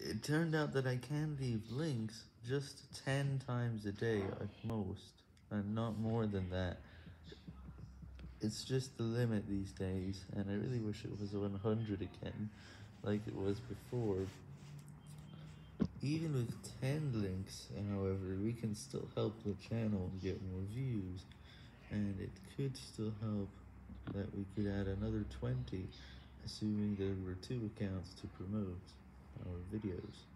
It turned out that I can leave links just 10 times a day at most, and not more than that. It's just the limit these days, and I really wish it was 100 again, like it was before. Even with 10 links, however, we can still help the channel get more views, and it could still help that we could add another 20, assuming there were 2 accounts to promote our videos.